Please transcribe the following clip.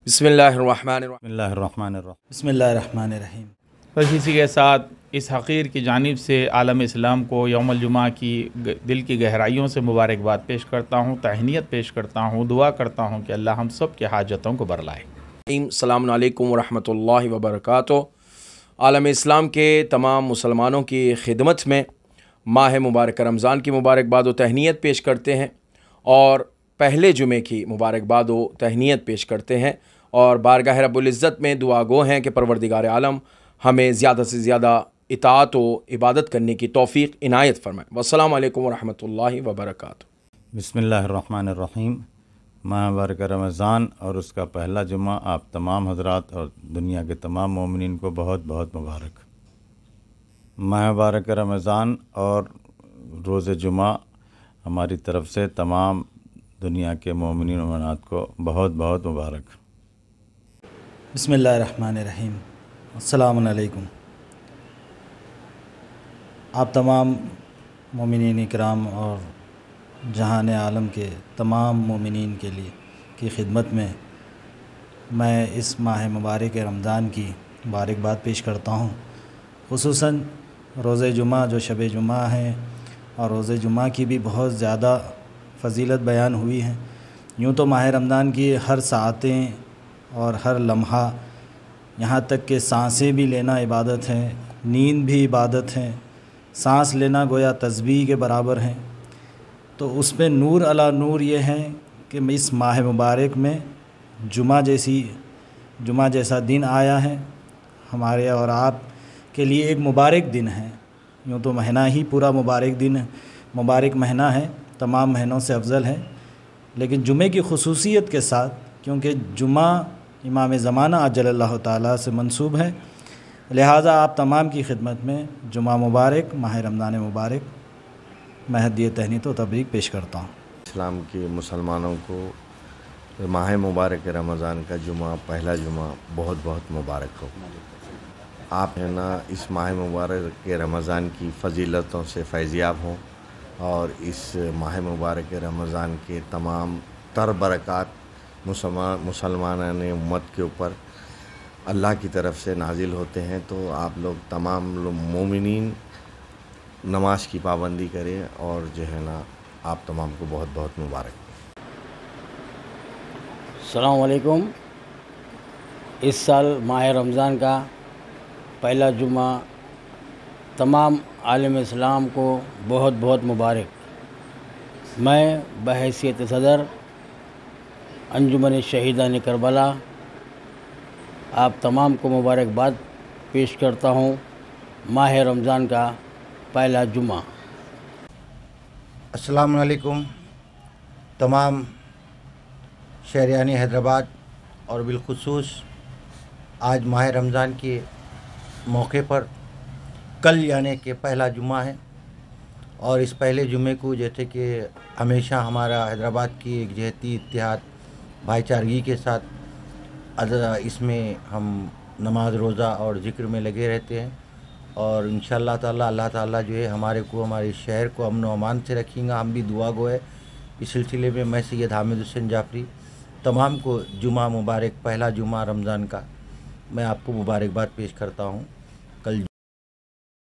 بسم اللہ الرحمن الرحیم۔ بسم اللہ الرحمن الرحیم۔ بسم اللہ الرحمن الرحیم۔ بس اسی کے ساتھ اس حقیر کی جانب سے عالم اسلام کو یوم الجمعہ کی دل کی گہرائیوں سے مبارکباد پیش کرتا ہوں، تہنیت پیش کرتا ہوں، دعا کرتا ہوں کہ اللہ ہم سب کے حاجتوں کو برلائے۔ السلام علیکم ورحمۃ اللہ وبرکاتہ۔ عالم اسلام کے تمام مسلمانوں کی خدمت میں ماہ مبارک رمضان کی مبارکباد و تہنیت پیش کرتے ہیں، اور پہلے جمعے کی مبارکباد و تہنیت پیش کرتے ہیں، اور بارگاہ رب العزت میں دعا گو ہیں کہ پروردگار عالم ہمیں زیادہ سے زیادہ اطاعت و عبادت کرنے کی توفیق عنایت فرمائے۔ والسلام علیکم ورحمۃ اللہ وبرکاتہ۔ بسم اللہ الرحمن الرحیم۔ ماہ مبارک رمضان اور اس کا پہلا جمعہ آپ تمام حضرات اور دنیا کے تمام مومنین کو بہت بہت مبارک۔ ماہ مبارک رمضان اور روز جمعہ ہماری طرف سے تمام دنیا کے مومنین و مومنات کو بہت بہت مبارک۔ بسم اللہ الرحمن الرحیم۔ السلام علیکم۔ آپ تمام مومنین اکرام اور جہان عالم کے تمام مومنین کے لیے کی خدمت میں اس ماہ مبارک رمضان کی مبارکباد پیش کرتا ہوں، خصوصاً روز جمعہ جو شب جمعہ ہے، اور روز جمعہ کی بھی بہت زیادہ فضیلت بیان ہوئی ہے۔ یوں تو ماہ رمضان کی ہر ساعتیں اور ہر لمحہ، یہاں تک کہ سانسیں بھی لینا عبادت ہے، نیند بھی عبادت ہے، سانس لینا گویا تسبیح کے برابر ہے۔ تو اس میں نور علی نور یہ ہے کہ اس ماہ مبارک میں جمعہ جیسا دن آیا ہے، ہمارے اور آپ کے لیے ایک مبارک دن ہے۔ یوں تو مہینہ ہی پورا مبارک مہینہ ہے، تمام مہینوں سے افضل ہے، لیکن جمعے کی خصوصیت کے ساتھ، کیونکہ جمعہ امام زمانہ عجل اللہ تعالیٰ سے منسوب ہے، لہٰذا آپ تمام کی خدمت میں جمعہ مبارک، ماہ رمضان مبارک میں ہدیہ تہنیت و تبریک پیش کرتا ہوں۔ اسلام کے مسلمانوں کو ماہ مبارک رمضان کا جمعہ، پہلا جمعہ بہت بہت مبارک ہو۔ آپ ہے نا اس ماہ مبارک رمضان کی فضیلتوں سے فیضیاب ہوں، اور اس ماہ مبارک رمضان کے تمام تر برکات مسلمانان امت کے اوپر اللہ کی طرف سے نازل ہوتے ہیں۔ تو آپ لوگ تمام مومنین نماز کی پابندی کریں، اور جو ہے نا آپ تمام کو بہت بہت مبارک۔ السلام علیکم۔ اس سال ماہ رمضان کا پہلا جمعہ تمام عالم اسلام کو بہت بہت مبارک۔ میں بحیثیت صدر انجمن شہیدان کربلا آپ تمام کو مبارکباد پیش کرتا ہوں ماہ رمضان کا پہلا جمعہ۔ السلام علیکم تمام شہریان حیدرآباد، اور بالخصوص آج ماہ رمضان کے موقع پر کل یعنی کہ پہلا جمعہ ہے، اور اس پہلے جمعے کو جیسے کہ ہمیشہ ہمارا حیدرآباد کی ایک جہتی اتحاد بھائی چارگی کے ساتھ اس میں ہم نماز روزہ اور ذکر میں لگے رہتے ہیں، اور انشاءاللہ تعالی اللہ تعالیٰ جو ہے ہمارے شہر کو امن و امان سے رکھیں گا۔ ہم بھی دعا گو ہے۔ اس سلسلے میں میں سید حامد حسین جعفری تمام کو جمعہ مبارک، پہلا جمعہ رمضان کا میں آپ کو مبارکباد پیش کرتا ہوں۔